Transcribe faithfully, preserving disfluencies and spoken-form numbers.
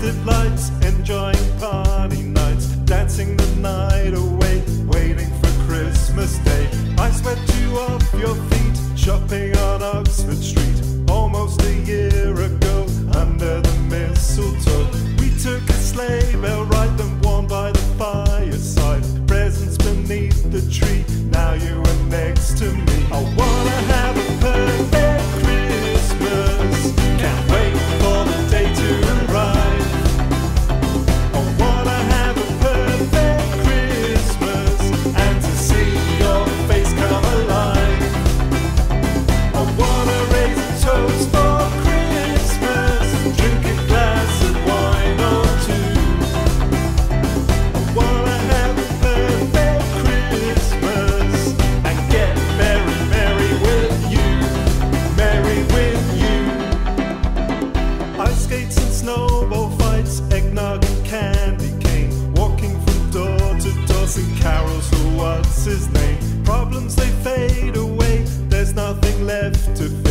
festive lights, enjoying party nights, dancing the night away, waiting for Christmas Day. I swept you off your feet, shopping on Oxford Street, almost a year ago, under the mistletoe. We took a sleigh bell ride, then warmed by the fireside, presents beneath the tree, now you are next to me. I wanna have a perfect Christmas, can't wait for the day to arrive. I wanna have a perfect Christmas, and to see your face come alive. I wanna raise a toast for Christmas, drink a glass of wine or two. I wanna have a perfect Christmas, and get very merry with you, merry with you. Ice skates and snowball fights, eggnog and candy cane, walking from door to door, sing carols for what's his name. Problems they fade away, there's nothing left to